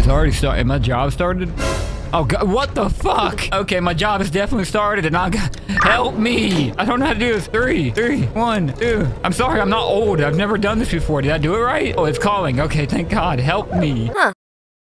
it's already started. My job started? Oh, God, what the fuck? Okay, my job has definitely started, and I got... Help me! I don't know how to do this. 3, 1, 2. I'm sorry, I'm not old. I've never done this before. Did I do it right? Oh, it's calling. Okay, thank God. Help me. Huh.